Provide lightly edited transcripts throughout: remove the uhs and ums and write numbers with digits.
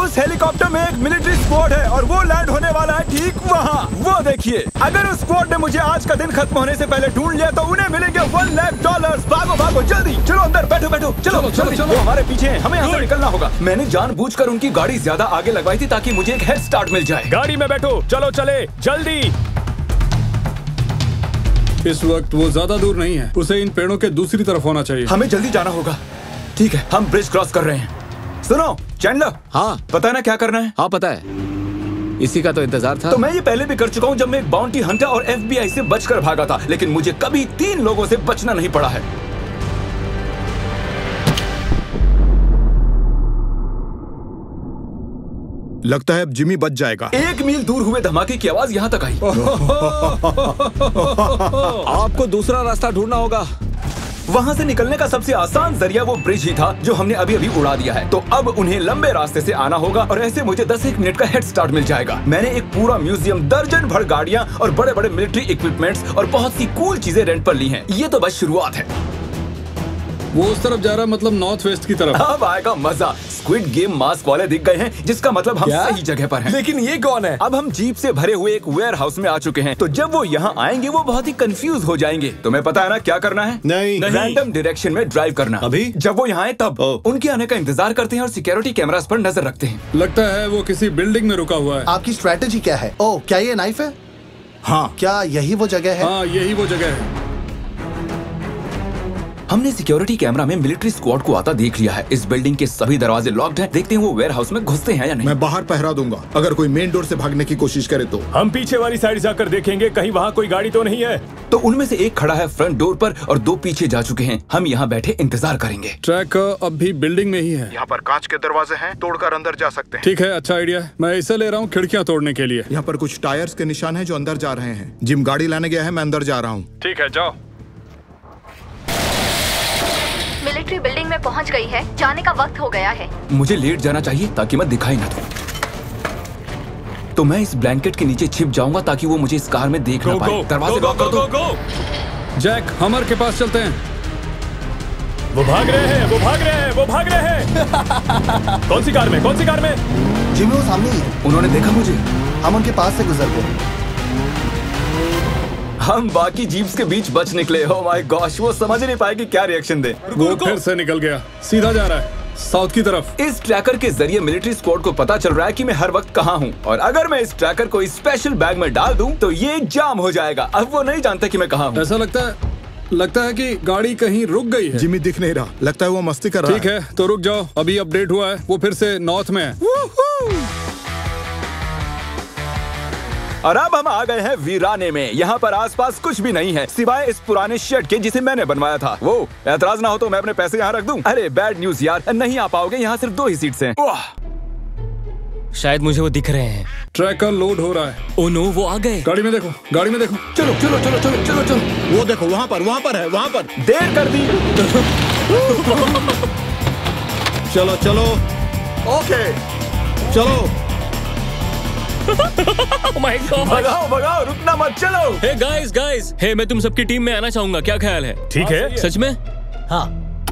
उस हेलीकॉप्टर में एक मिलिट्री स्क्वाड है और वो लैंड होने वाला है ठीक वहाँ। वो देखिए, अगर उस स्क्वाड ने मुझे आज का दिन खत्म होने से पहले ढूंढ लिया तो उन्हें मिलेंगे $1 लाख। भागो भागो जल्दी, चलो अंदर, बैठो बैठो, चलो चलो चलो। वो हमारे पीछे हैं, हमें यहाँ से निकलना होगा। मैंने जानबूझकर उनकी गाड़ी ज्यादा आगे लगवाई थी ताकि मुझे एक हेड स्टार्ट मिल जाए। गाड़ी में बैठो, चलो चले जल्दी। इस वक्त वो ज्यादा दूर नहीं है, उसे इन पेड़ों के दूसरी तरफ होना चाहिए। हमें जल्दी जाना होगा। ठीक है, हम ब्रिज क्रॉस कर रहे हैं। सुनो चैंडलर। हाँ पता है ना क्या करना है? हाँ पता है, इसी का तो इंतजार था। तो मैं ये पहले भी कर चुका हूँ जब मैं एक बाउंटी हंटर और FBI से बचकर भागा था, लेकिन मुझे कभी 3 लोगों से बचना नहीं पड़ा है। लगता है अब जिमी बच जाएगा। 1 मील दूर हुए धमाके की आवाज यहाँ तक आई। आपको दूसरा रास्ता ढूंढना होगा। वहाँ से निकलने का सबसे आसान जरिया वो ब्रिज ही था जो हमने अभी अभी उड़ा दिया है। तो अब उन्हें लंबे रास्ते से आना होगा और ऐसे मुझे 10-1 मिनट का हेड स्टार्ट मिल जाएगा। मैंने एक पूरा म्यूजियम, दर्जन भर गाड़ियाँ और बड़े बड़े मिलिट्री इक्विपमेंट्स और बहुत सी कूल चीजें रेंट पर ली हैं। ये तो बस शुरुआत है। वो उस तरफ जा रहा है, मतलब नॉर्थ वेस्ट की तरफ। अब आएगा मजा। स्क्विड गेम मास्क वाले दिख गए हैं, जिसका मतलब हम सही जगह पर हैं। लेकिन ये कौन है? अब हम जीप से भरे हुए एक वेयर हाउस में आ चुके हैं। तो जब वो यहाँ आएंगे वो बहुत ही कंफ्यूज हो जाएंगे। तुम्हें पता है ना क्या करना है? नहीं। रैंडम डायरेक्शन में ड्राइव करना। अभी? जब वो यहाँ आए तब उनके आने का इंतजार करते हैं और सिक्योरिटी कैमरास पर नजर रखते हैं। लगता है वो किसी बिल्डिंग में रुका हुआ है। आपकी स्ट्रेटेजी क्या है? ओह, क्या ये नाइफ है? हाँ। क्या यही वो जगह है? हाँ यही वो जगह है। हमने सिक्योरिटी कैमरा में मिलिट्री स्क्वाड को आता देख लिया है। इस बिल्डिंग के सभी दरवाजे लॉक्ड हैं। देखते हैं वो वेयर हाउस में घुसते हैं या नहीं। मैं बाहर पहरा दूंगा, अगर कोई मेन डोर से भागने की कोशिश करे तो। हम पीछे वाली साइड जाकर देखेंगे, कहीं वहाँ कोई गाड़ी तो नहीं है। तो उनमें से एक खड़ा है फ्रंट डोर पर और 2 पीछे जा चुके हैं। हम यहाँ बैठे इंतजार करेंगे। ट्रैक अब भी बिल्डिंग में ही है। यहाँ पर कांच के दरवाजे हैं, तोड़कर अंदर जा सकते हैं। ठीक है, अच्छा आइडिया है। मैं इसे ले रहा हूँ खिड़कियाँ तोड़ने के लिए। यहाँ पर कुछ टायर्स के निशान हैं जो अंदर जा रहे हैं। जिम गाड़ी लाने गया है, मैं अंदर जा रहा हूँ। ठीक है, जाओ। मिलिट्री बिल्डिंग में पहुंच गई है, जाने का वक्त हो गया है। मुझे लेट जाना चाहिए ताकि मैं दिखाई ना दूं। तो मैं इस ब्लैंकेट के नीचे छिप जाऊंगा ताकि वो मुझे इस कार में देख ना पाए। दरवाजे लॉक कर दो। जैक, हमर के पास चलते हैं। वो भाग रहे हैं, वो भाग रहे हैं, वो भाग रहे हैं। कौन सी कार में? कौन सी कार में? जिमी वो सामने ही है। उन्होंने देखा मुझे। हम उनके पास से गुजर गए। हम बाकी जीप्स के बीच बच निकले। ओह माय गॉश, वो समझ नहीं पाए कि क्या रिएक्शन दे। वो फिर से निकल गया, सीधा जा रहा है साउथ की तरफ। इस ट्रैकर के जरिए मिलिट्री स्क्वाड को पता चल रहा है कि मैं हर वक्त कहाँ हूँ। और अगर मैं इस ट्रैकर को इस स्पेशल बैग में डाल दूं तो ये जाम हो जाएगा। अब वो नहीं जानता कि मैं कहाँ हूँ। ऐसा लगता है कि गाड़ी कहीं रुक गई है। जिमी दिख नहीं रहा, लगता है वो मस्ती कर रहा है। ठीक है, तो रुक जाओ। अभी अपडेट हुआ है, वो फिर से नॉर्थ में है। और अब हम आ गए हैं वीराने में। यहाँ पर आसपास कुछ भी नहीं है सिवाय इस पुराने शेड के जिसे मैंने बनवाया था। वो एतराज ना हो तो मैं अपने पैसे यहाँ रख दूं। अरे बैड न्यूज यार, नहीं आ पाओगे। यहाँ सिर्फ 2 ही सीट्स हैं। शायद मुझे वो दिख रहे हैं। ट्रैकर लोड हो रहा है। ओह नो, वो आ गए। गाड़ी में देखो, गाड़ी में देखो। चलो चलो चलो चलो चलो चलो। वो देखो, वहाँ पर है, वहाँ पर। देर कर दी। चलो चलो। ओके चलो। Oh my God! भगाओ भगाओ, रुकना मत, चलो। Hey guys, hey, मैं तुम सबकी टीम में आना चाहूंगा, क्या ख्याल है? ठीक है। सच में? हाँ।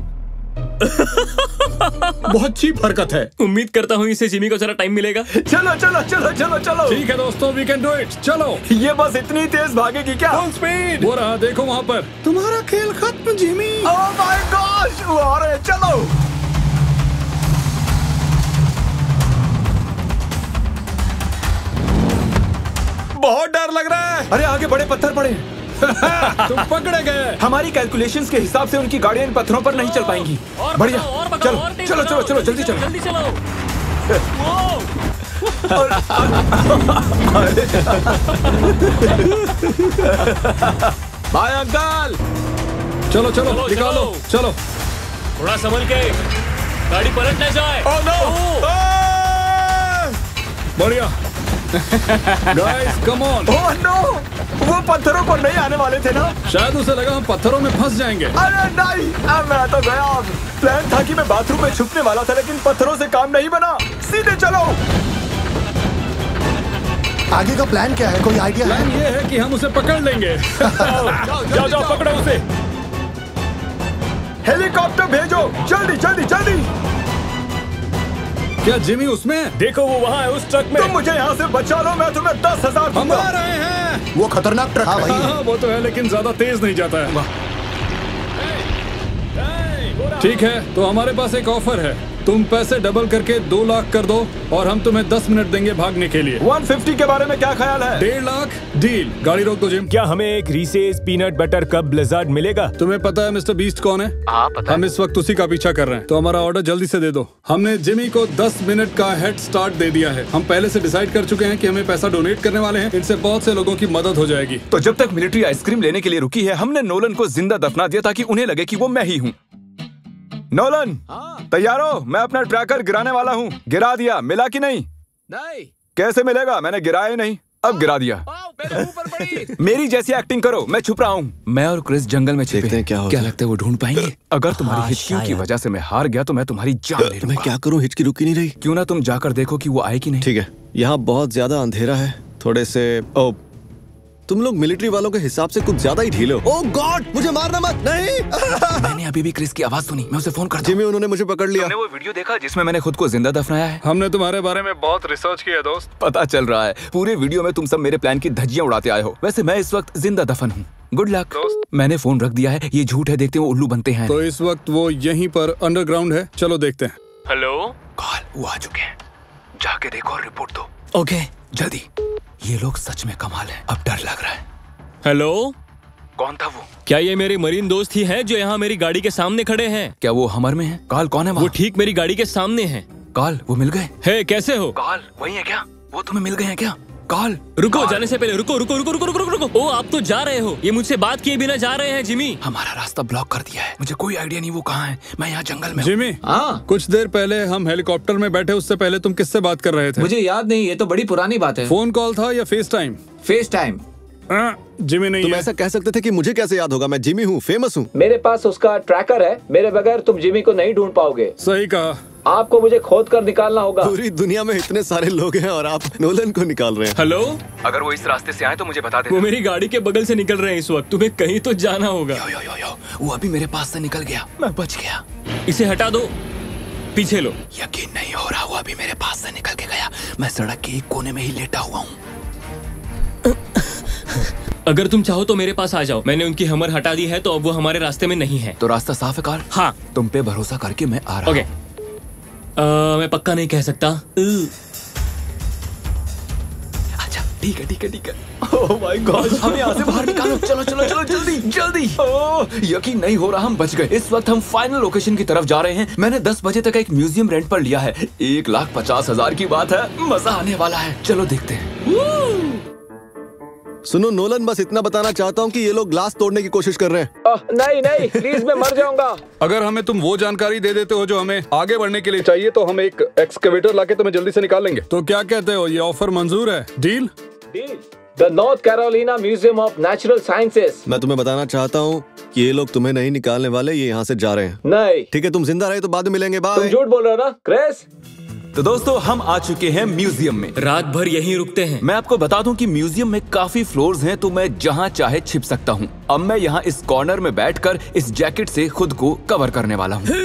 बहुत चीप हरकत है। उम्मीद करता हूँ इसे जिमी को जरा टाइम मिलेगा। चलो चलो चलो चलो चलो। ठीक है दोस्तों, वी कैन डू इट। चलो। ये बस इतनी तेज भागेगी क्या? Full speed. वो रहा, देखो वहाँ पर। तुम्हारा खेल खत्म जिमी। ओह माय गॉश, वो आ रहे हैं, चलो। बहुत डर लग रहा है। अरे आगे बड़े पत्थर पड़े। तुम पकड़े गए। हमारी कैलकुलेशंस के हिसाब से उनकी गाड़ियां इन पत्थरों पर नहीं चल पाएंगी। बढ़िया, चलो चलो चलो चलो, जल्दी चलो, जल्दी चलो। Bye uncle. चलो चलो, निकालो, चलो। थोड़ा संभल के, गाड़ी पलट न जाए। Oh no. बढ़िया। Guys come on. Oh no, वो पत्थरों पर नहीं आने वाले थे ना? शायद उसे लगा हम पत्थरों में फंस जाएंगे। अरे नहीं, अब मैं तो गया। प्लान था कि मैं बाथरूम में छुपने वाला था, लेकिन पत्थरों से काम नहीं बना। सीधे चलो। आगे का प्लान क्या है? कोई आइडिया है? प्लान ये है कि हम उसे पकड़ लेंगे। जाओ जाओ, पकड़ो उसे। हेलीकॉप्टर भेजो, जल्दी जल्दी जल्दी। क्या जिमी उसमें है? देखो वो वहाँ है उस ट्रक में। तुम मुझे यहाँ से बचा लो, मैं तुम्हें 10,000 हम दूंगा। आ रहे हैं। वो खतरनाक ट्रक है। हाँ, वो तो है लेकिन ज्यादा तेज नहीं जाता है। ठीक है, तो हमारे पास एक ऑफर है। तुम पैसे डबल करके 2 लाख कर दो और हम तुम्हें 10 मिनट देंगे भागने के लिए। 150 के बारे में क्या ख्याल है? 1.5 लाख डील। गाड़ी रोक दो जिम। क्या हमें एक Reese's peanut butter cup Blizzard मिलेगा? तुम्हें पता है मिस्टर बीस्ट कौन है? हाँ पता है। हम इस वक्त उसी का पीछा कर रहे हैं, तो हमारा ऑर्डर जल्दी से दे दो। हमने जिमी को 10 मिनट का हेड स्टार्ट दे दिया है। हम पहले से डिसाइड कर चुके हैं कि हमें पैसा डोनेट करने वाले हैं। इनसे बहुत से लोगों की मदद हो जाएगी। तो जब तक मिलिट्री आइसक्रीम लेने के लिए रुकी है, हमने नोलन को जिंदा दफना दिया ताकि उन्हें लगे कि वो मैं ही हूँ। नोलन, तैयार हो? मैं अपना ट्रैकर गिराने वाला हूँ। गिरा दिया, मिला कि नहीं? नहीं। कैसे मिलेगा? मैंने गिराया ही नहीं, अब गिरा दिया। मेरे ऊपर पड़ी। मेरी जैसी एक्टिंग करो, मैं छुप रहा हूँ। मैं और क्रिस जंगल में छिपे। देखते हैं क्या होगा। क्या लगता है वो ढूंढ पाएंगे? अगर तुम्हारी हिचकियों की वजह से मैं हार गया तो मैं तुम्हारी जान ले मैं लूंगा। क्या करूं? हिचकी रुक ही नहीं रही। क्यों ना तुम जाकर देखो कि वो आए कि नहीं। ठीक है, यहाँ बहुत ज्यादा अंधेरा है। थोड़े से तुम लोग मिलिट्री वालों के हिसाब से कुछ ज्यादा ही ढीले हो। ओह गॉड, मुझे मारना मत। नहीं। मैंने अभी भी क्रिस की आवाज सुनी, मैं उसे फोन करता हूँ। जिमी, उन्होंने मुझे पकड़ लिया। तुमने वो वीडियो देखा जिसमें मैंने खुद को जिंदा दफनाया है? हमने तुम्हारे बारे में बहुत रिसर्च किया दोस्त। पता चल रहा है पूरे वीडियो में तुम सब मेरे प्लान की धज्जियां उड़ाते आए हो। वैसे मैं इस वक्त जिंदा दफन हूँ। गुड लक दोस्त। मैंने फोन रख दिया है, ये झूठ है, देखते हो उल्लू बनते हैं। तो इस वक्त वो यहीं पर अंडरग्राउंड है। चलो देखते हैं। हेलो, कॉल, वो आ चुके हैं। जाके देखो और रिपोर्ट दो। ओके। जल्दी। ये लोग सच में कमाल है, अब डर लग रहा है। हेलो, कौन था वो? क्या ये मेरे मरीन दोस्त ही हैं जो यहाँ मेरी गाड़ी के सामने खड़े हैं? क्या वो हमर में है? कॉल, कौन है वो वहाँ? ठीक मेरी गाड़ी के सामने हैं। कॉल, वो मिल गए? हे, कैसे हो? कॉल, वही है क्या? वो तुम्हें मिल गए हैं क्या? कॉल, रुको, कॉल। जाने से पहले रुको रुको रुको रुको रुको रुको। ओ, आप तो जा रहे हो। ये मुझसे बात किए बिना जा रहे हैं जिमी। हमारा रास्ता ब्लॉक कर दिया है। मुझे कोई आइडिया नहीं वो कहाँ है। मैं यहाँ जंगल में हूँ। जिमी, हाँ, कुछ देर पहले हम हेलीकॉप्टर में बैठे, उससे पहले तुम किससे बात कर रहे थे? मुझे याद नहीं, ये तो बड़ी पुरानी बात है। फोन कॉल था या FaceTime? FaceTime. Jimmy नहीं तुम है। ऐसा कह सकते थे कि मुझे कैसे याद होगा? मैं जिमी हूँ, फेमस हूँ। मेरे पास उसका ट्रैकर है। मेरे बगैर तुम जिमी को नहीं ढूंढ पाओगे। सही कहा। आपको मुझे खोद कर निकालना होगा। पूरी दुनिया में इतने सारे लोग हैं और आप नोलन को निकाल रहे हैं। हेलो, अगर वो इस रास्ते से आए तो मुझे बता वो देना। मेरी गाड़ी के बगल से निकल रहे हैं इस वक्त। तुम्हें कहीं तो जाना होगा। यो, यो, यो, यो, वो अभी मेरे पास से निकल गया, मैं बच गया। इसे हटा दो, पीछे लो। यकीन नहीं हो रहा, वो अभी मेरे पास से निकल के गया। मैं सड़क के एक कोने में ही लेटा हुआ हूँ। अगर तुम चाहो तो मेरे पास आ जाओ। मैंने उनकी हमर हटा दी है, तो अब वो हमारे रास्ते में नहीं है। तो रास्ता साफ है कार्ल? हाँ। तुम पे भरोसा करके मैं आ रहा ओके। हूँ। मैं पक्का नहीं कह सकता। अच्छा, ठीक है, ठीक है, ठीक है। ओह माय गॉड, हमें यहाँ से बाहर निकालो। चलो चलो चलो, जल्दी जल्दी। ओह, यकीन नहीं हो रहा, हम बच गए। इस वक्त हम फाइनल लोकेशन की तरफ जा रहे हैं। मैंने 10 बजे तक एक म्यूजियम रेंट पर लिया है। 1,50,000 की बात है, मजा आने वाला है। चलो देखते हैं। सुनो नोलन, बस इतना बताना चाहता हूँ कि ये लोग ग्लास तोड़ने की कोशिश कर रहे हैं। नहीं नहीं, प्लीज, मैं मर जाऊंगा। अगर हमें तुम वो जानकारी दे देते हो जो हमें आगे बढ़ने के लिए चाहिए, तो हम एक एक्सकेवेटर लाके तुम्हें जल्दी से निकाल लेंगे। तो क्या कहते हो, ये ऑफर मंजूर है? Deal? The North Carolina Museum of Natural Sciences. मैं तुम्हें बताना चाहता हूँ कि ये लोग तुम्हें नहीं निकालने वाले, ये यहाँ से जा रहे हैं। नहीं। ठीक है, तुम जिंदा रहे तो बाद में मिलेंगे। तुम बाय। झूठ बोल रहे हो ना क्रिस? तो दोस्तों, हम आ चुके हैं म्यूजियम में। रात भर यहीं रुकते हैं। मैं आपको बता दूं कि म्यूजियम में काफी फ्लोर्स हैं, तो मैं जहां चाहे छिप सकता हूं। अब मैं यहां इस कॉर्नर में बैठकर इस जैकेट से खुद को कवर करने वाला हूं।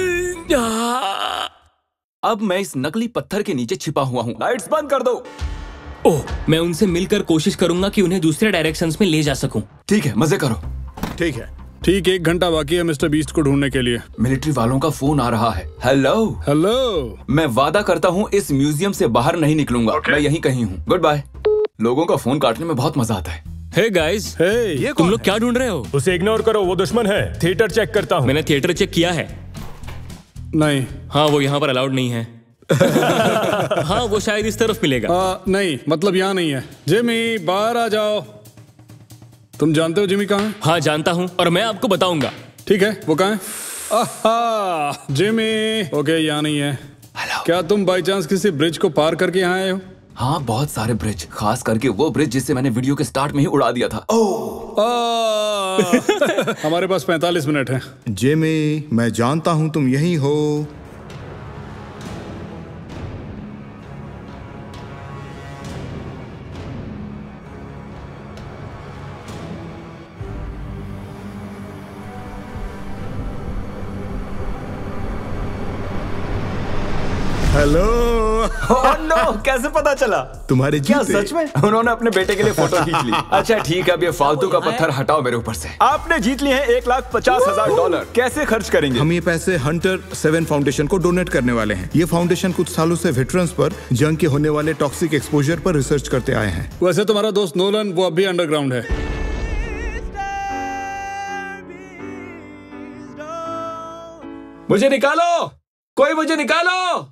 अब मैं इस नकली पत्थर के नीचे छिपा हुआ हूं। लाइट्स बंद कर दो। ओह, मैं उनसे मिलकर कोशिश करूंगा कि उन्हें दूसरे डायरेक्शंस में ले जा सकूं। ठीक है, मजे करो। ठीक है। ठीक, 1 घंटा बाकी है मिस्टर बीस्ट को ढूंढने के लिए। मिलिट्री वालों का फोन आ रहा है। Hello hello. मैं वादा करता हूँ इस म्यूजियम से बाहर नहीं निकलूंगा। मैं यहीं कहीं हूँ। Goodbye. लोगों का फोन काटने में बहुत मजा आता है। हे गाइस, हे, तुम लोग क्या ढूंढ रहे हो? उसे इग्नोर करो, वो दुश्मन है। थिएटर चेक करता हूँ। मैंने थिएटर चेक किया है। नहीं। हाँ, वो यहाँ पर अलाउड नहीं है। हाँ, वो शायद इस तरफ मिलेगा। नहीं, मतलब यहाँ नहीं है। जिमी, बाहर आ जाओ। तुम जानते हो जिमी कहाँ है? हाँ, जानता हूँ, और मैं आपको बताऊंगा। ठीक है, वो कहाँ है? आहा, जिमी। ओके, यहाँ नहीं है। हेलो। क्या तुम बाई चांस किसी ब्रिज को पार करके यहाँ आए हो? हाँ, बहुत सारे ब्रिज, खास करके वो ब्रिज जिससे मैंने वीडियो के स्टार्ट में ही उड़ा दिया था। हमारे पास 45 मिनट है। जिमी, मैं जानता हूं तुम यहीं हो। हेलो ओह नो, कैसे पता चला? तुम्हारे क्या जूते। सच में? उन्होंने अपने बेटे के लिए फोटो खींच ली। अच्छा ठीक है, अब ये फालतू का पत्थर हटाओ मेरे ऊपर से। आपने जीत लिए हैं $1,50,000। कैसे खर्च करेंगे? हम ये पैसे हंटर 7 फाउंडेशन को डोनेट करने वाले हैं। ये फाउंडेशन कुछ सालों से वेटरन्स पर जंग के होने वाले टॉक्सिक एक्सपोजर पर रिसर्च करते आए हैं। वैसे तुम्हारा दोस्त नोलन वो अभी अंडरग्राउंड है। मुझे निकालो, कोई मुझे निकालो।